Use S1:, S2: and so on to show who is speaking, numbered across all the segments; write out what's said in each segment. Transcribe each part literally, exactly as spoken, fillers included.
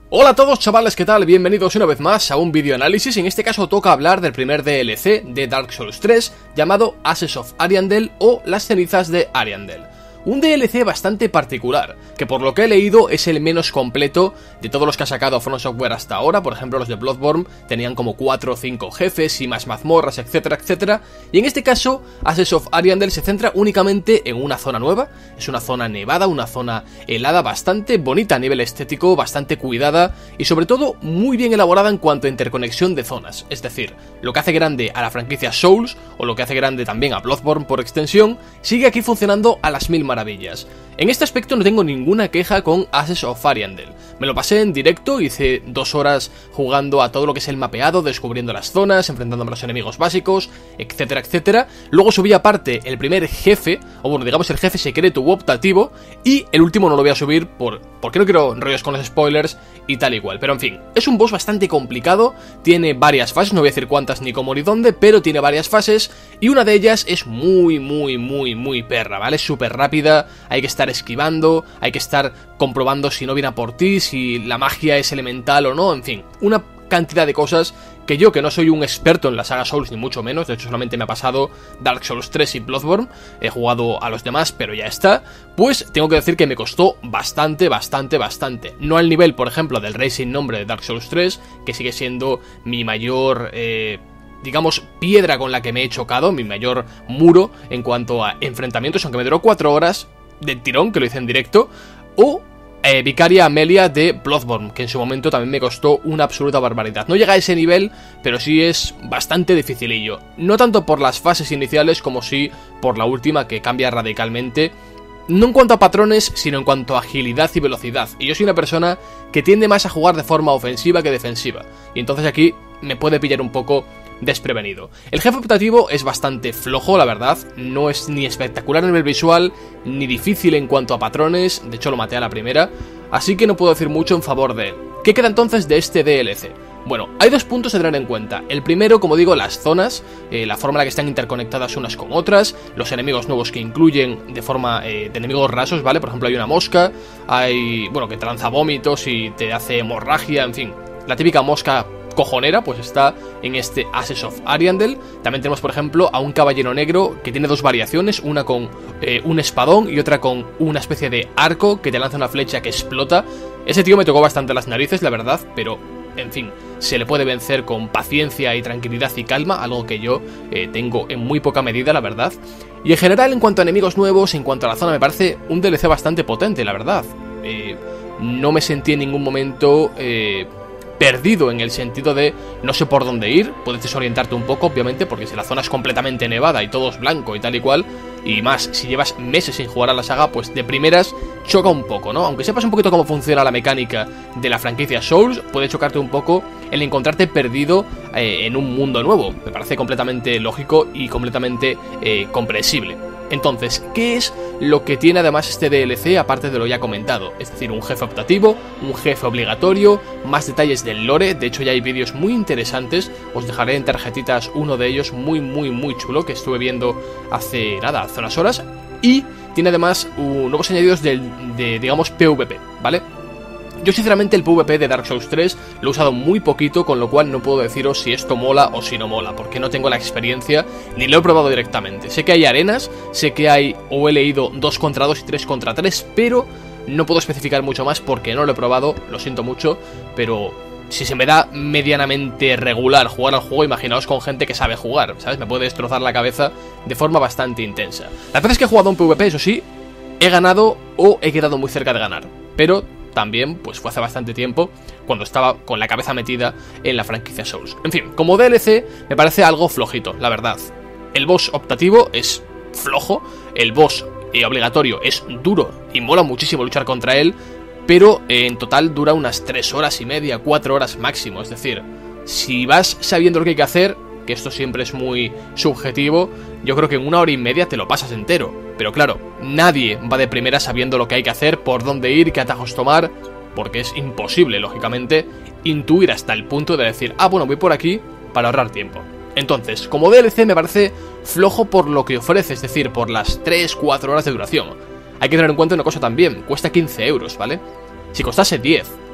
S1: Hola a todos chavales, ¿qué tal? Bienvenidos una vez más a un vídeo análisis. En este caso toca hablar del primer D L C de Dark Souls tres llamado Ashes of Ariandel o Las cenizas de Ariandel. Un D L C bastante particular, que por lo que he leído es el menos completo de todos los que ha sacado From Software hasta ahora. Por ejemplo, los de Bloodborne tenían como cuatro o cinco jefes y más mazmorras, etcétera, etcétera. Y en este caso, Ashes of Ariandel se centra únicamente en una zona nueva. Es una zona nevada, una zona helada, bastante bonita a nivel estético, bastante cuidada y sobre todo muy bien elaborada en cuanto a interconexión de zonas. Es decir, lo que hace grande a la franquicia Souls, o lo que hace grande también a Bloodborne por extensión, sigue aquí funcionando a las mil maravillas. Maravillas. En este aspecto no tengo ninguna queja con Ashes of Ariandel. Me lo pasé en directo, hice dos horas jugando a todo lo que es el mapeado, descubriendo las zonas, enfrentándome a los enemigos básicos, etcétera, etcétera. Luego subí aparte el primer jefe, o bueno, digamos el jefe secreto u optativo, y el último no lo voy a subir por, porque no quiero rollos con los spoilers y tal y cual. Pero en fin, es un boss bastante complicado, tiene varias fases, no voy a decir cuántas ni cómo ni dónde, pero tiene varias fases, y una de ellas es muy, muy, muy, muy perra, ¿vale? Es súper rápida, hay que estar esquivando, hay que estar comprobando si no viene a por ti, si la magia es elemental o no, en fin, una cantidad de cosas que yo, que no soy un experto en la saga Souls ni mucho menos, de hecho solamente me ha pasado Dark Souls tres y Bloodborne, he jugado a los demás pero ya está, pues tengo que decir que me costó bastante, bastante, bastante, no al nivel por ejemplo del Rey sin nombre de Dark Souls tres, que sigue siendo mi mayor... Eh, digamos, piedra con la que me he chocado, mi mayor muro en cuanto a enfrentamientos, aunque me duró cuatro horas del tirón, que lo hice en directo, o eh, Vicaria Amelia de Bloodborne, que en su momento también me costó una absoluta barbaridad. No llega a ese nivel, pero sí es bastante dificilillo, no tanto por las fases iniciales como sí por la última, que cambia radicalmente, no en cuanto a patrones, sino en cuanto a agilidad y velocidad, y yo soy una persona que tiende más a jugar de forma ofensiva que defensiva, y entonces aquí me puede pillar un poco desprevenido. El jefe optativo es bastante flojo, la verdad, no es ni espectacular a nivel visual, ni difícil en cuanto a patrones, de hecho lo maté a la primera, así que no puedo decir mucho en favor de él. ¿Qué queda entonces de este D L C? Bueno, hay dos puntos a tener en cuenta. El primero, como digo, las zonas, eh, la forma en la que están interconectadas unas con otras, los enemigos nuevos que incluyen de forma eh, de enemigos rasos, ¿vale? Por ejemplo, hay una mosca, hay, bueno, que te lanza vómitos y te hace hemorragia, en fin, la típica mosca cojonera, pues está en este Ashes of Ariandel. También tenemos, por ejemplo, a un caballero negro que tiene dos variaciones, una con eh, un espadón y otra con una especie de arco que te lanza una flecha que explota. Ese tío me tocó bastante las narices, la verdad, pero, en fin, se le puede vencer con paciencia y tranquilidad y calma, algo que yo eh, tengo en muy poca medida, la verdad. Y en general, en cuanto a enemigos nuevos, en cuanto a la zona, me parece un D L C bastante potente, la verdad. Eh, no me sentí en ningún momento... Eh, perdido en el sentido de no sé por dónde ir, puedes desorientarte un poco obviamente porque si la zona es completamente nevada y todo es blanco y tal y cual, y más si llevas meses sin jugar a la saga, pues de primeras choca un poco, ¿no? Aunque sepas un poquito cómo funciona la mecánica de la franquicia Souls, puede chocarte un poco el encontrarte perdido eh, en un mundo nuevo, me parece completamente lógico y completamente eh, comprensible. Entonces, ¿qué es lo que tiene además este D L C aparte de lo ya comentado? Es decir, un jefe optativo, un jefe obligatorio, más detalles del lore, de hecho ya hay vídeos muy interesantes, os dejaré en tarjetitas uno de ellos muy muy muy chulo que estuve viendo hace nada, hace unas horas, y tiene además uh, nuevos añadidos del, de, digamos, PvP, ¿vale? Yo sinceramente el PvP de Dark Souls tres lo he usado muy poquito, con lo cual no puedo deciros si esto mola o si no mola, porque no tengo la experiencia ni lo he probado directamente. Sé que hay arenas, sé que hay, o he leído dos contra dos y tres contra tres, pero no puedo especificar mucho más porque no lo he probado, lo siento mucho, pero si se me da medianamente regular jugar al juego, imaginaos con gente que sabe jugar, ¿sabes? Me puede destrozar la cabeza de forma bastante intensa. Las veces que he jugado un PvP, eso sí, he ganado o he quedado muy cerca de ganar, pero... también, pues fue hace bastante tiempo, cuando estaba con la cabeza metida en la franquicia Souls. En fin, como D L C me parece algo flojito, la verdad. El boss optativo es flojo, el boss eh, obligatorio es duro y mola muchísimo luchar contra él, pero eh, en total dura unas tres horas y media, cuatro horas máximo. Es decir, si vas sabiendo lo que hay que hacer, que esto siempre es muy subjetivo, yo creo que en una hora y media te lo pasas entero. Pero claro, nadie va de primera sabiendo lo que hay que hacer, por dónde ir, qué atajos tomar, porque es imposible, lógicamente, intuir hasta el punto de decir, ah, bueno, voy por aquí para ahorrar tiempo. Entonces, como D L C me parece flojo por lo que ofrece, es decir, por las tres cuatro horas de duración. Hay que tener en cuenta una cosa también, cuesta quince euros, ¿vale? Si costase diez,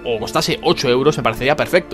S1: o costase ocho euros, me parecería perfecto.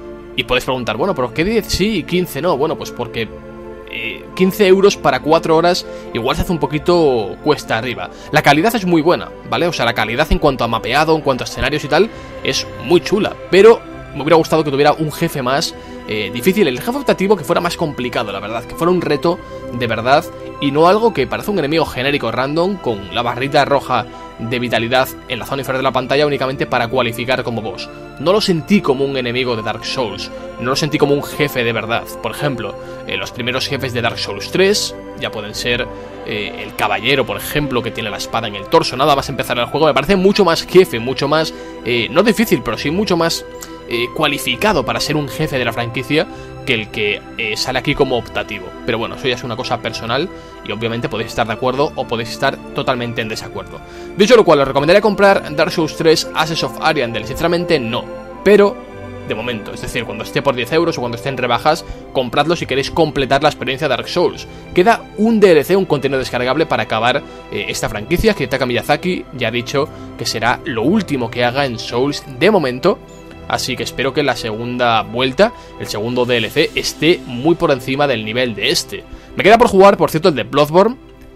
S1: Y podéis preguntar, bueno, ¿pero qué diez sí y quince no? Bueno, pues porque eh, quince euros para cuatro horas igual se hace un poquito cuesta arriba. La calidad es muy buena, ¿vale? O sea, la calidad en cuanto a mapeado, en cuanto a escenarios y tal, es muy chula, pero me hubiera gustado que tuviera un jefe más eh, difícil, el jefe optativo que fuera más complicado, la verdad, que fuera un reto de verdad y no algo que parece un enemigo genérico random con la barrita roja de vitalidad en la zona inferior de la pantalla únicamente para cualificar como boss. No lo sentí como un enemigo de Dark Souls, no lo sentí como un jefe de verdad. Por ejemplo, eh, los primeros jefes de Dark Souls tres ya pueden ser eh, el caballero, por ejemplo, que tiene la espada en el torso, nada más empezar el juego, me parece mucho más jefe, mucho más, eh, no difícil, pero sí mucho más eh, cualificado para ser un jefe de la franquicia que el que eh, sale aquí como optativo. Pero bueno, eso ya es una cosa personal y obviamente podéis estar de acuerdo o podéis estar totalmente en desacuerdo. Dicho lo cual, os recomendaría comprar Dark Souls tres Ashes of Ariandel. Sinceramente no, pero de momento, es decir, cuando esté por diez euros o cuando esté en rebajas, compradlo si queréis completar la experiencia de Dark Souls. Queda un D L C, un contenido descargable para acabar eh, esta franquicia. Hidetaka Miyazaki ya ha dicho que será lo último que haga en Souls de momento. Así que espero que la segunda vuelta, el segundo D L C, esté muy por encima del nivel de este. Me queda por jugar, por cierto, el de Bloodborne,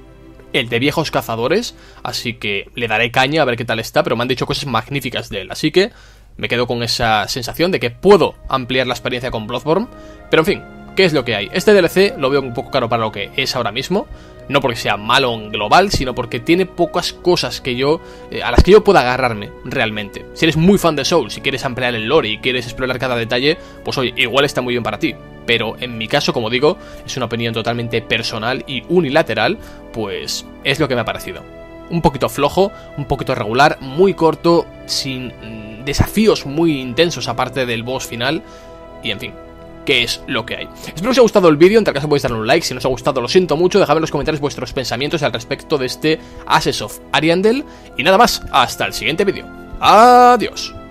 S1: el de Viejos Cazadores, así que le daré caña a ver qué tal está, pero me han dicho cosas magníficas de él, así que me quedo con esa sensación de que puedo ampliar la experiencia con Bloodborne. Pero en fin, ¿qué es lo que hay? Este D L C lo veo un poco caro para lo que es ahora mismo. No porque sea malo en global, sino porque tiene pocas cosas que yo eh, a las que yo pueda agarrarme realmente. Si eres muy fan de Souls, si quieres ampliar el lore y quieres explorar cada detalle, pues oye, igual está muy bien para ti. Pero en mi caso, como digo, es una opinión totalmente personal y unilateral, pues es lo que me ha parecido. Un poquito flojo, un poquito regular, muy corto, sin mm, desafíos muy intensos aparte del boss final, y en fin, que es lo que hay. Espero que os haya gustado el vídeo, en tal caso podéis darle un like, si no os ha gustado lo siento mucho, dejadme en los comentarios vuestros pensamientos al respecto de este Ashes of Ariandel, y nada más, hasta el siguiente vídeo. Adiós.